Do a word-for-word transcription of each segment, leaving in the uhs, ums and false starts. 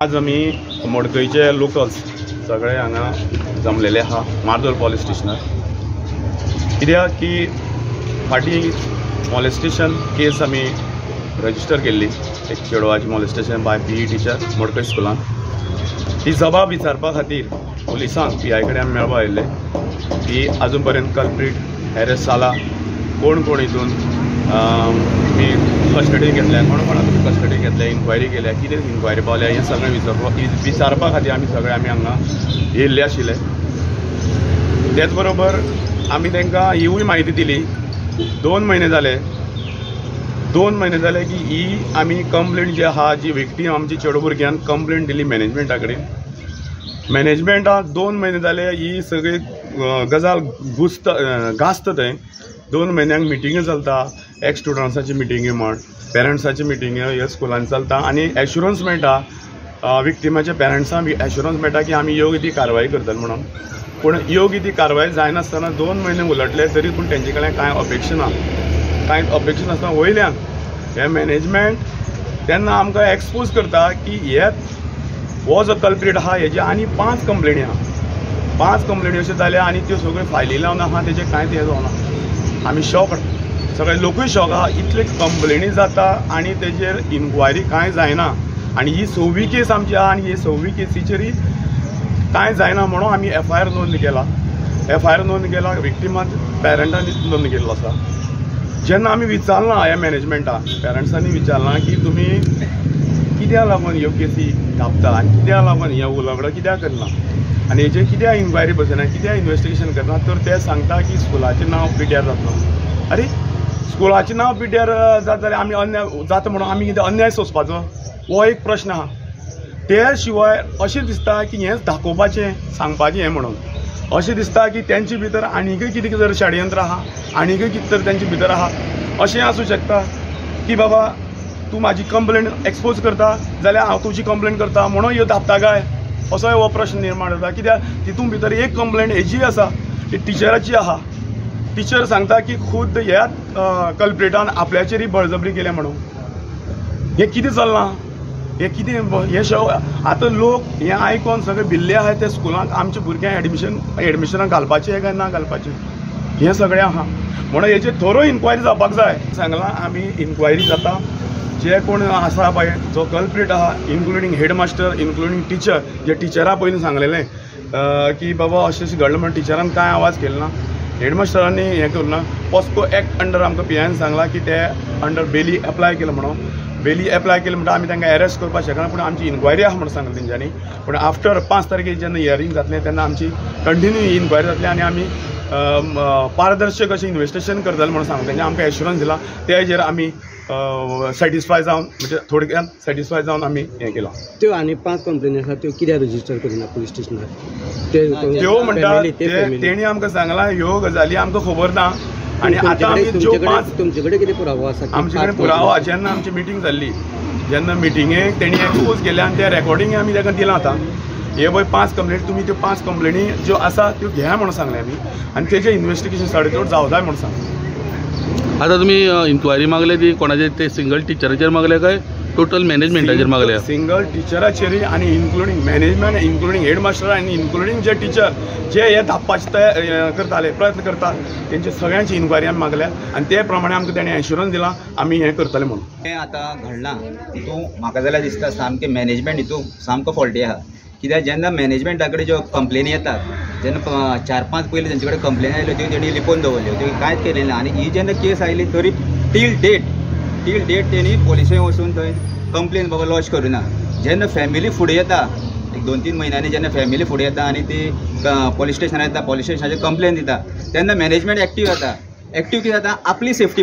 आज आमी मडकयचे लोकल्स सगळे हांगा जमलेले आहा मार्दोळ पोलीस स्टेशनार, कित्याक की फाटीं मॉलेस्टेशन केस आमी रजिस्टर केल्ली एक चेडवाची मॉलेस्टेशन बाय पीई टिचर मडकय स्कुलान। ती जबाब विचारपा खातीर पुलिसांक पी आय कडेन आमी मेळपा आयिल्ले की आजून पर्यंत कल्प्रीट अरेस्ट जाला, कोण कोण हितून मी कस्टडी घेतल्या, कोण कोणाक तुमी कस्टडी घेतल्या, इन्क्वायरी केल्या, कितें इन्क्वायरी पावल्या, हें सगळें विचारपा विचारपा खातीर आमी सगळे आमी हांगा येयल्ले आशिल्ले। तेच बरोबर आमी तांकां हिवूय म्हायती दिली। दोन म्हयने जाले दोन म्हयने जाले की ही आमी कंप्लेंट जी आहा, जी विक्टीम आमची चेडो भुरग्यान कंप्लेंट दिली मॅनेजमेंटा कडेन। मॅनेजमेंटाक दोन म्हयने जाले ही सगळी गजाल घुसत घास्त थंय। दोन म्हयन्यांक मिटिंग्यो चलता, एक्स स्टुडंट्साची मिटिंग्यो म्हण, पेरंट्साची मिटिंग्यो ह्या स्कुलान चलता आनी एश्युरन्स मेळटा विक्टिमाच्या पेरंट्सांक एश्युरन्स मेळटा की आमी योग्य ती कारवाई करतले म्हणून। पूण योग्य ती कारवाई जायनासतना दोन म्हयने उलटले तरी पूण तेंचे कडेन कांय अपेक्षा ना। कांय अपेक्षा नासतना वयल्यान हे मॅनेजमेंट तेन्ना आमकां एक्सपोज करता की हे हो जो कल्प्रीट आहा हेजे आनी पांच कंप्लेनी आहा, पांच कंप्लेनी अश्यो जाल्या आनी त्यो सगळ्यो फायली लावन आहा, तेजें कांयच हें जावना। आमी शॉक, सगळे लोकूय शॉक आहा, इतले कंप्लेनी जाता आनी तेजेर इन्क्वायरी कांय जायना। आनी ही सव्वी केस आमची आहा आनी ही सव्वी केसीचेरय कांय जायना म्हणून आमी एफ आय आर नोंद केला। एफ आय आर नोंद केला, विक्टिमाच्या पेरंटांनी नोंद केल्लो आसा। जेन्ना आमी विचारलां ह्या मॅनेजमेंटाक, पेरंट्सांनी विचारलां की तुमी कित्याक लागून ह्यो केसी कापता आनी कित्याक लागून हे उलगडो कित्याक करना आनी हेजेर कित्याक इन्क्वायरी बसयना, कित्याक इन्वेस्टिगेशन करना, तर ते सांगता की स्कुलाचें नांव पिड्ड्यार जातलो। अरे स्कुलाचें नांव पिड्ड्यार जाता जाल्यार आमी अन्याय जाता म्हणून आमी कितें अन्याय सोंसपाचो, हो एक प्रश्न आहा। त्या शिवाय अशें दिसता की हेंच दाखोवपाचें सांगपाचें हें म्हणून अशें दिसता की तेंचे भितर आनीकय कितें कितें षडयंत्र आहा, आनीकय कितें तर तेंचे भितर आहा। अशें आसूं शकता की बाबा तूं म्हाजी कंप्लेंट एक्सपोज करता जाल्यार हांव तुजी कंप्लेंट करता म्हणून ह्यो धापता काय, असोय हो प्रश्न निर्माण जाता। कित्याक तितून भितर एक कंप्लेंट हेजी आसा, ती टिचराची आहा। टिचर सांगता की खुद ह्या कल्प्रिटान आपल्याचेरय बळजबरी केल्या म्हणून। हें कितें चलना, हें कितें हें शव आतां लोक हें आयकोन सगळे भिल्ले आहाय ते स्कुलांक आमच्या भुरग्यांक एडमिशन एडमिशनाक घालपाचें काय ना घालपाचें हें सगळें आहा। म्हणून हेचेर थोरो इन्क्वायरी जावपाक जाय। सांगलां आमी इन्क्वायरी जाता, जे कोण आसा पळय जो कल्प्रीट आहा इन्क्लुडींग हेडमास्टर इन्क्लुडींग टिचर, जे टिचरा पयलीं सांगलेलें की बाबा अशें अशें घडलें म्हणून टिचरान कांय आवाज केलो ना, हेडमास्टरांनी हें करूं ना। पॉस्को एक्ट अंडर आमकां पी आयन सांगलां की ते अंडर बेली एप्लाय केलं म्हणून। बेली एप्लाय केली म्हणटा आमी तांकां अरेस्ट करपाक शकना, पूण आमची इन्क्वायरी आहा म्हणून सांगलें तेंच्यांनी। पूण आफ्टर पांच तारखेक जेन्ना हियरींग जातलें तेन्ना आमची कंटिन्यू इन्क्वायरी जातली आनी आमी पारदर्शक अशें इन्वेस्टिगेशन करतले म्हणून सांगलें। तेंच्यांनी आमकां एश्युरन्स दिला, ते हेजेर आमी सॅटिस्फाय जावन म्हणजे थोडक्यान सॅटिस्फाय जावन आमी हें केलां। त्यो आनी पांच कंप्लेनी आसा त्यो कित्याक रजिस्टर करिना पुलीस स्टेशनार? त्यो म्हणटा तेणी आमकां सांगलां ह्यो गजाली आमकां खबर ना आनी आतां आमी ज्यो पांच तुमचे कडेन कितें पुरावो आसा? आमचे कडेन पुरावो आहा। जेन्ना आमची मिटींग जाल्ली, जेन्ना मिटिंगेक तेणी एक्सपोज केले आनी त्या रेकॉर्डिंग आमी ताका दिलां आतां। हे पळय पांच कंप्लेनी, तुमी त्यो पांच कंप्लेनी ज्यो आसा त्यो घ्या म्हणून सांगलें आमी आनी तेजें इन्वेस्टिगेशन साडेचोड जावं जाय म्हणून सांगलें। आता तुम्ही इन्क्वायरी मागले ती कोणाचे ते सिंगल टिचराचेर मागले काय टोटल मॅनेजमेंटाचेर मागल्या? सिंगल टिचराचेर आनी इन्क्लुडींग मॅनेजमेंट इन्क्लुडींग हेडमास्टर आनी इन्क्लुडींग जे टिचर जे हे धापपाचे तयार करताले प्रयत्न करतात तेंचे सगळ्यांची इन्क्वायरी आमी मागल्या आनी ते प्रमाणे आमकां तेणें एश्युरन्स दिला आमी हें करतले म्हणून। हें आतां घडलां तितून म्हाका जाल्यार दिसता सामकें मॅनेजमेंट हितून सामको फॉल्टी आहा। कित्याक जेन्ना मॅनेजमेंटा कडेन ज्यो कंप्लेनी येतात, जेन्ना चार पांच पयलीं तेंचे कडेन कंप्लेनी आयल्यो त्यो तेणी लिपोवन दवरल्यो, त्यो कांयच केलें ना। आनी ही जेन्ना केस आयली तरी टील डेट टील डेट तेणी पोलिसांक वचून थंय कंप्लेन बाबा लॉज करुना। जेन्ना फॅमिली फुडें येता, एक दोन तीन म्हयन्यांनी जेन्ना फॅमिली फुडें येता आनी ती पोलीस स्टेशनार येता, पोलीस स्टेशनाचेर कंप्लेन दिता, तेन्ना मॅनेजमेंट एक्टीव जाता। एक्टीव कितें जाता? आपली सेफ्टी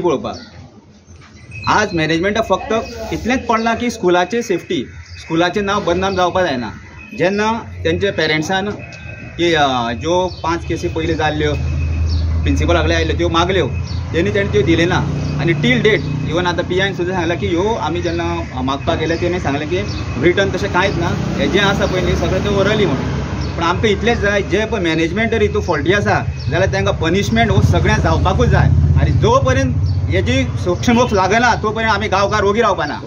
पळोवपाक। आज मॅनेजमेंटाक फक्त इतलेंच पडलां की स्कुलाची सेफ्टी, स्कुलाचें नांव बदनाम जावपाक जायना। जेन्ना तेंच्या पेरंट्सान की ज्यो पांच केसी पयलीं जाल्ल्यो प्रिंसिपला कडेन आयल्यो त्यो मागल्यो, तेणी तेणें त्यो दिले ना आनी टील डेट इवन आतां पी आयन सुद्दां सांगलां की ह्यो आमी जेन्ना मागपाक गेले तेणी सांगलें की रिटर्न तशें कांयच ना, हें जें आसा पळय सगळें तें ओरली म्हणून। पूण आमकां इतलेंच जाय, जे पळय मॅनेजमेंट जर हितून फॉल्टी आसा जाल्यार तांकां पनिशमेंट हो सगळ्यांक जावपाकूच जाय आनी जो पर्यंत हेजी सूक्ष्म लागना तो पर्यंत आमी गांवकार ओगी रावपाना।